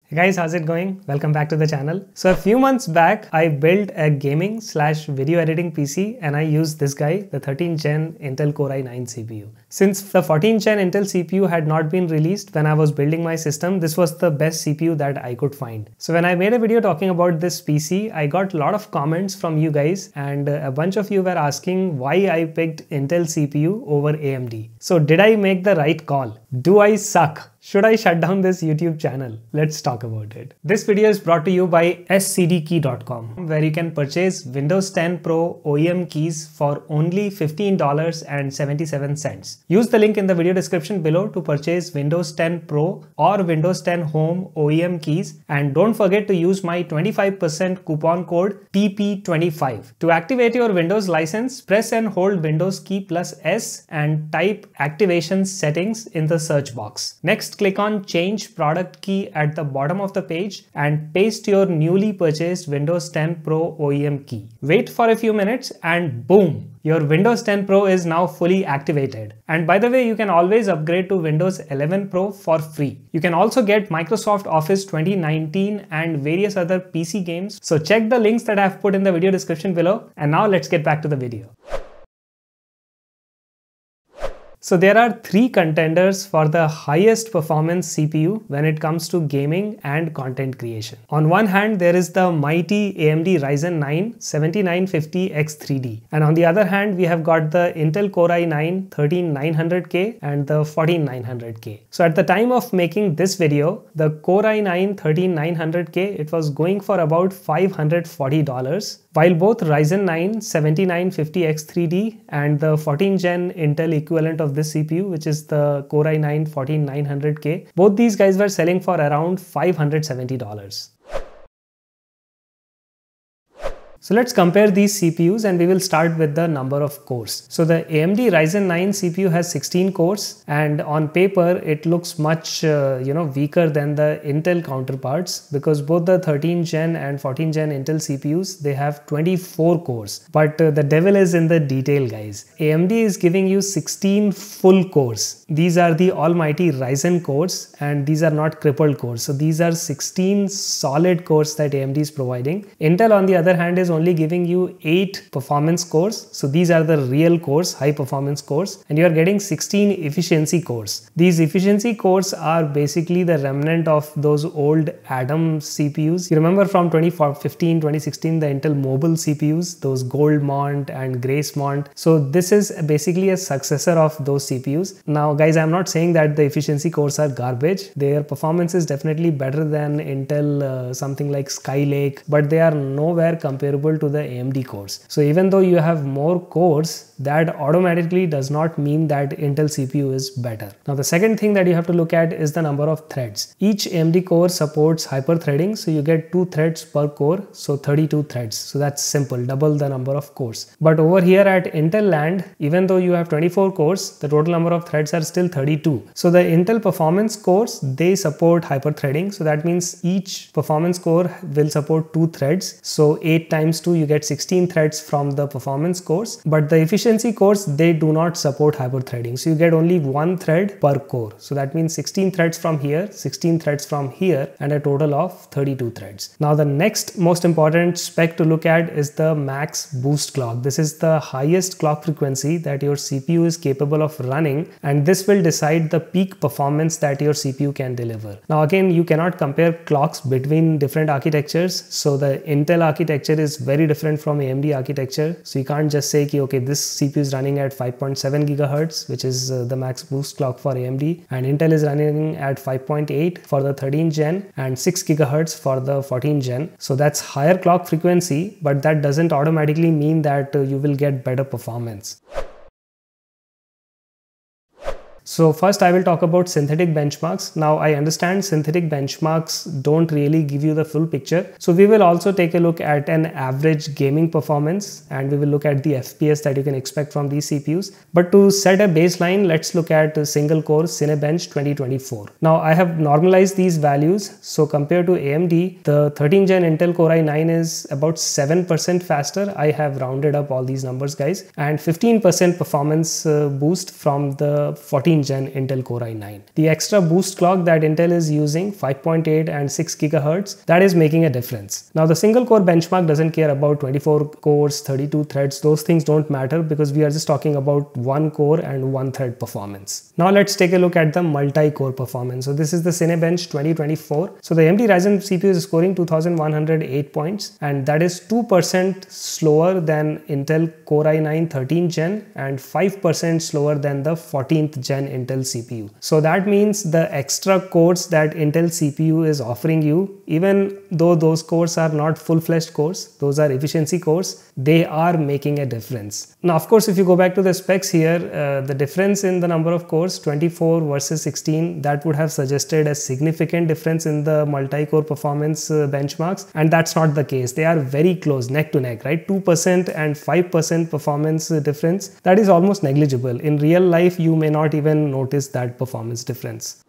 Hey guys, how's it going? Welcome back to the channel. So a few months back, I built a gaming / video editing PC and I used this guy, the 13th Gen Intel Core i9 CPU. Since the 14th Gen Intel CPU had not been released when I was building my system, this was the best CPU that I could find. So when I made a video talking about this PC, I got a lot of comments from you guys and a bunch of you were asking why I picked Intel CPU over AMD. So did I make the right call? Do I suck? Should I shut down this YouTube channel? Let's talk about it. This video is brought to you by scdkey.com, where you can purchase Windows 10 Pro OEM keys for only $15.77. Use the link in the video description below to purchase Windows 10 Pro or Windows 10 Home OEM keys, and don't forget to use my 25% coupon code TP25. To activate your Windows license, press and hold Windows key plus S and type activation settings in the search box. Next, click on Change Product Key at the bottom of the page and paste your newly purchased Windows 10 Pro OEM key. Wait for a few minutes and boom! Your Windows 10 Pro is now fully activated. And by the way, you can always upgrade to Windows 11 Pro for free. You can also get Microsoft Office 2019 and various other PC games. So check the links that I have put in the video description below. And now let's get back to the video. So there are three contenders for the highest performance CPU when it comes to gaming and content creation. On one hand, there is the mighty AMD Ryzen 9 7950X3D. And on the other hand, we have got the Intel Core i9 13900K and the 14900K. So at the time of making this video, the Core i9 13900K, it was going for about $540, while both Ryzen 9 7950X3D and the 14th Gen Intel equivalent of this CPU, which is the Core i9 14900K, both these guys were selling for around $570. So let's compare these CPUs and we will start with the number of cores. So the AMD Ryzen 9 CPU has 16 cores and on paper it looks much weaker than the Intel counterparts, because both the 13th Gen and 14th Gen Intel CPUs, they have 24 cores. But the devil is in the detail, guys. AMD is giving you 16 full cores. These are the almighty Ryzen cores and these are not crippled cores. So these are 16 solid cores that AMD is providing. Intel on the other hand is only giving you 8 performance cores. So these are the real cores, high performance cores, and you are getting 16 efficiency cores. These efficiency cores are basically the remnant of those old Atom CPUs. You remember from 2015, 2016, the Intel mobile CPUs, those Goldmont and Gracemont. So this is basically a successor of those CPUs. Now guys, I'm not saying that the efficiency cores are garbage. Their performance is definitely better than Intel something like Skylake, but they are nowhere comparable to the AMD cores. So even though you have more cores, that automatically does not mean that Intel CPU is better. Now the second thing that you have to look at is the number of threads. Each AMD core supports hyper-threading, so you get 2 threads per core, so 32 threads. So that's simple, double the number of cores. But over here at Intel land, even though you have 24 cores, the total number of threads are still 32. So the Intel performance cores, they support hyper-threading. So that means each performance core will support 2 threads. So 8 times 2, you get 16 threads from the performance cores. But the efficiency cores, they do not support hyper-threading. So you get only 1 thread per core. So that means 16 threads from here, 16 threads from here, and a total of 32 threads. Now the next most important spec to look at is the max boost clock. This is the highest clock frequency that your CPU is capable of running, and this will decide the peak performance that your CPU can deliver. Now again, you cannot compare clocks between different architectures. So the Intel architecture is very different from AMD architecture. So you can't just say, okay, this CPU is running at 5.7 GHz, which is the max boost clock for AMD, and Intel is running at 5.8 for the 13th Gen and 6 GHz for the 14th Gen. So that's higher clock frequency, but that doesn't automatically mean that you will get better performance. So first I will talk about synthetic benchmarks. Now I understand synthetic benchmarks don't really give you the full picture. So we will also take a look at an average gaming performance and we will look at the FPS that you can expect from these CPUs. But to set a baseline, let's look at a single core Cinebench 2024. Now I have normalized these values. So compared to AMD, the 13th Gen Intel Core i9 is about 7% faster. I have rounded up all these numbers, guys, and 15% performance boost from the 14th gen Intel Core i9. The extra boost clock that Intel is using, 5.8 and 6 GHz, that is making a difference. Now the single core benchmark doesn't care about 24 cores, 32 threads. Those things don't matter because we are just talking about one core and one thread performance. Now let's take a look at the multi-core performance. So this is the Cinebench 2024. So the AMD Ryzen CPU is scoring 2108 points, and that is 2% slower than Intel Core i9 13th gen and 5% slower than the 14th gen Intel CPU. So that means the extra cores that Intel CPU is offering you, even though those cores are not full-fledged cores, those are efficiency cores, they are making a difference. Now of course, if you go back to the specs here, the difference in the number of cores, 24 versus 16, that would have suggested a significant difference in the multi-core performance benchmarks, and that's not the case. They are very close, neck to neck, right? 2% and 5% performance difference, that is almost negligible. In real life, you may not even notice that performance difference.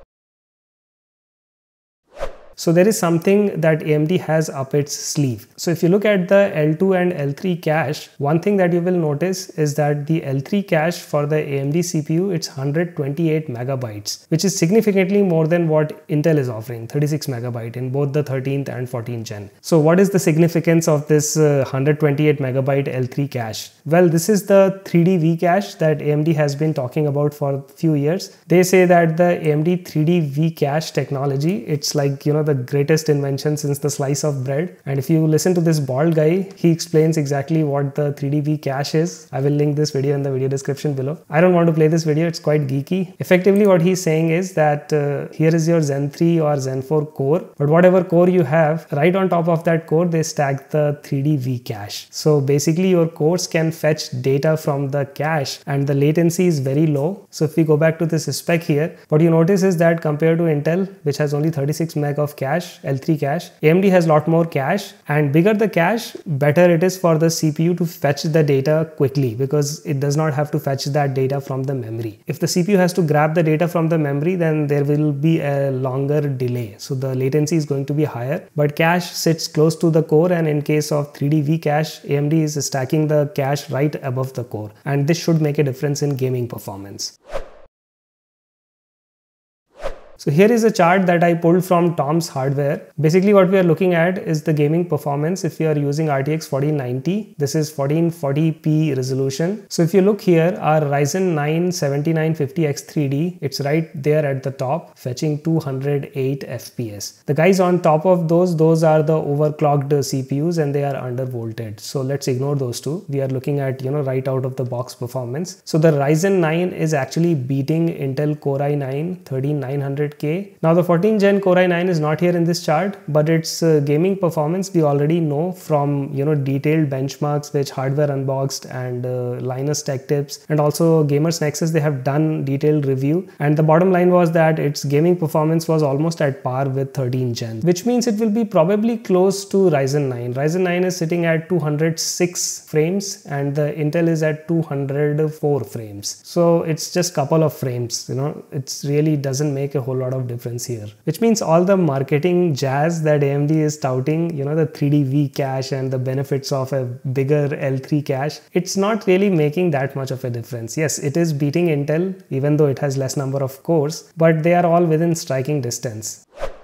So there is something that AMD has up its sleeve. So if you look at the L2 and L3 cache, one thing that you will notice is that the L3 cache for the AMD CPU, it's 128 megabytes, which is significantly more than what Intel is offering, 36 megabyte in both the 13th and 14th gen. So what is the significance of this 128 megabyte L3 cache? Well, this is the 3D V-cache that AMD has been talking about for a few years. They say that the AMD 3D V-cache technology, it's like, the greatest invention since the slice of bread. And if you listen to this bald guy, he explains exactly what the 3D V-cache is. I will link this video in the video description below. I don't want to play this video, it's quite geeky. Effectively what he's saying is that here is your Zen 3 or Zen 4 core, but whatever core you have, right on top of that core, they stack the 3D V-cache. So basically your cores can fetch data from the cache and the latency is very low. So if we go back to this spec here, what you notice is that compared to Intel, which has only 36 meg of cache, L3 cache, AMD has a lot more cache, and bigger the cache, better it is for the CPU to fetch the data quickly because it does not have to fetch that data from the memory. If the CPU has to grab the data from the memory, then there will be a longer delay. So the latency is going to be higher, but cache sits close to the core, and in case of 3D V-cache, AMD is stacking the cache right above the core, and this should make a difference in gaming performance. So here is a chart that I pulled from Tom's Hardware. Basically what we are looking at is the gaming performance if you are using RTX 4090. This is 1440p resolution. So if you look here, our Ryzen 9 7950X3D, it's right there at the top, fetching 208 FPS. The guys on top of those are the overclocked CPUs and they are undervolted. So let's ignore those two. We are looking at, right out of the box performance. So the Ryzen 9 is actually beating Intel Core i9 13900K. Now the 14th gen Core i9 is not here in this chart, but its gaming performance we already know from detailed benchmarks which Hardware Unboxed and Linus Tech Tips and also Gamers Nexus, they have done detailed review, and the bottom line was that its gaming performance was almost at par with 13th gen, which means it will be probably close to Ryzen 9. Ryzen 9 is sitting at 206 frames and the Intel is at 204 frames. So it's just couple of frames, it really doesn't make a whole lot of difference here, which means all the marketing jazz that AMD is touting, the 3D V-cache and the benefits of a bigger L3 cache, it's not really making that much of a difference. Yes, it is beating Intel even though it has less number of cores, but they are all within striking distance.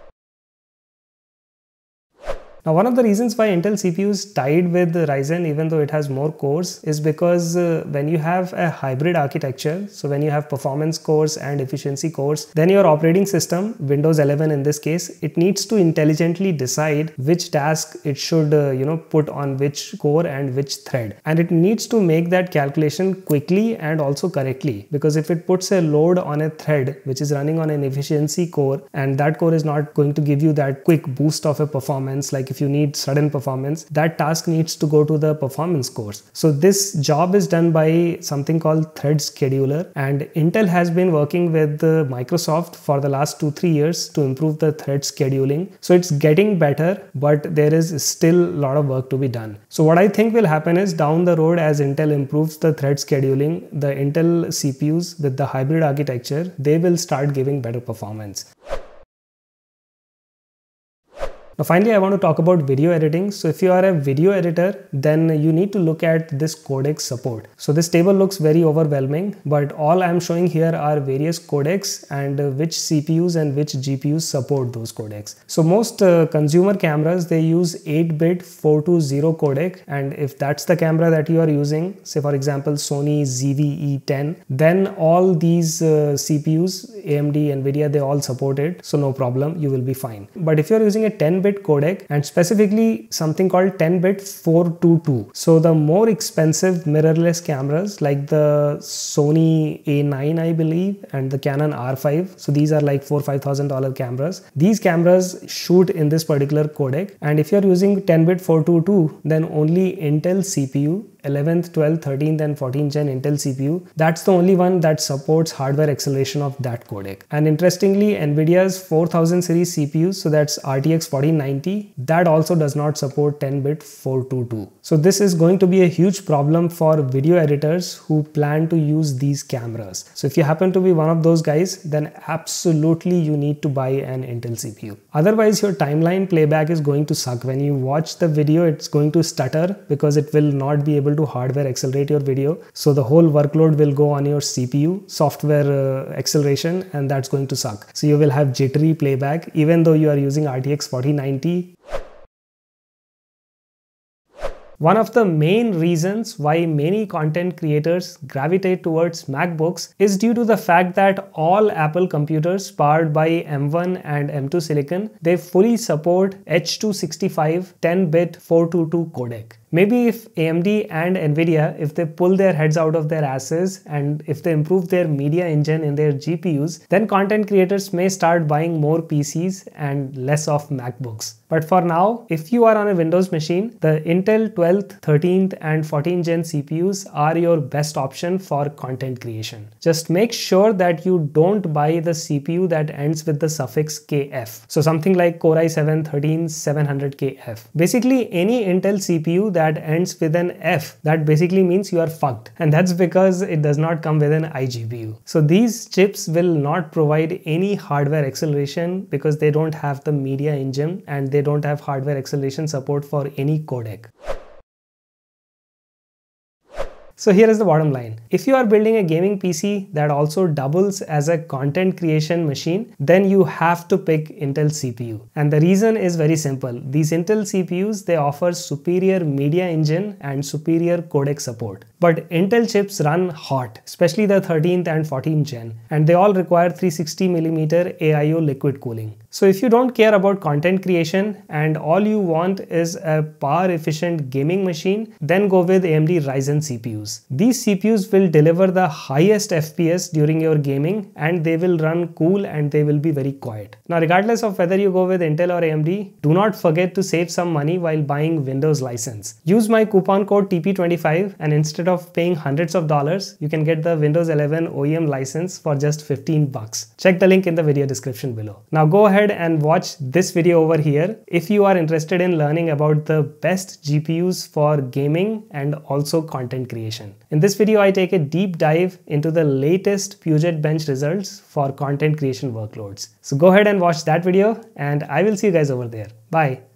Now, one of the reasons why Intel CPU is tied with Ryzen even though it has more cores is because when you have a hybrid architecture, so when you have performance cores and efficiency cores, then your operating system, Windows 11 in this case, it needs to intelligently decide which task it should put on which core and which thread. And it needs to make that calculation quickly and also correctly, because if it puts a load on a thread which is running on an efficiency core and that core is not going to give you that quick boost of a performance, like if you need sudden performance, that task needs to go to the performance cores. So this job is done by something called Thread Scheduler, and Intel has been working with Microsoft for the last 2-3 years to improve the thread scheduling. So it's getting better, but there is still a lot of work to be done. So what I think will happen is down the road, as Intel improves the thread scheduling, the Intel CPUs with the hybrid architecture, they will start giving better performance. Now finally, I want to talk about video editing. So if you are a video editor, then you need to look at this codec support. So this table looks very overwhelming, but all I'm showing here are various codecs and which CPUs and which GPUs support those codecs. So most consumer cameras, they use 8-bit 420 codec, and if that's the camera that you are using, say for example Sony ZV-E10, then all these CPUs, AMD, Nvidia, they all support it, so no problem, you will be fine. But if you're using a 10-bit codec, and specifically something called 10-bit 422, so the more expensive mirrorless cameras like the Sony A9, I believe, and the Canon R5, so these are like $4,000-5,000 cameras. These cameras shoot in this particular codec, and if you're using 10-bit 422, then only Intel CPU, 11th, 12th, 13th and 14th gen Intel CPU, that's the only one that supports hardware acceleration of that codec. And interestingly, Nvidia's 4000 series CPUs, so that's RTX 4090, that also does not support 10-bit 422. So this is going to be a huge problem for video editors who plan to use these cameras. So if you happen to be one of those guys, then absolutely you need to buy an Intel CPU. Otherwise, your timeline playback is going to suck. When you watch the video, it's going to stutter because it will not be able to hardware accelerate your video. So the whole workload will go on your CPU, software acceleration, and that's going to suck. So you will have jittery playback even though you are using RTX 4090. One of the main reasons why many content creators gravitate towards MacBooks is due to the fact that all Apple computers powered by M1 and M2 silicon, they fully support H.265 10-bit 422 codec. Maybe if AMD and Nvidia, if they pull their heads out of their asses and if they improve their media engine in their GPUs, then content creators may start buying more PCs and less of MacBooks. But for now, if you are on a Windows machine, the Intel 12th, 13th and 14th gen CPUs are your best option for content creation. Just make sure that you don't buy the CPU that ends with the suffix KF. So something like Core i7-13700KF. Basically, any Intel CPU that ends with an F, that basically means you are fucked. And that's because it does not come with an iGPU. So these chips will not provide any hardware acceleration because they don't have the media engine and they don't have hardware acceleration support for any codec. So here is the bottom line. If you are building a gaming PC that also doubles as a content creation machine, then you have to pick Intel CPU. And the reason is very simple. These Intel CPUs, they offer superior media engine and superior codec support. But Intel chips run hot, especially the 13th and 14th gen, and they all require 360mm AIO liquid cooling. So if you don't care about content creation and all you want is a power efficient gaming machine, then go with AMD Ryzen CPUs. These CPUs will deliver the highest FPS during your gaming and they will run cool and they will be very quiet. Now regardless of whether you go with Intel or AMD, do not forget to save some money while buying Windows license. Use my coupon code TP25 and instead of paying hundreds of dollars, you can get the Windows 11 OEM license for just 15 bucks. Check the link in the video description below. Now go ahead and watch this video over here if you are interested in learning about the best GPUs for gaming and also content creation. In this video, I take a deep dive into the latest Puget Bench results for content creation workloads. So go ahead and watch that video and I will see you guys over there. Bye.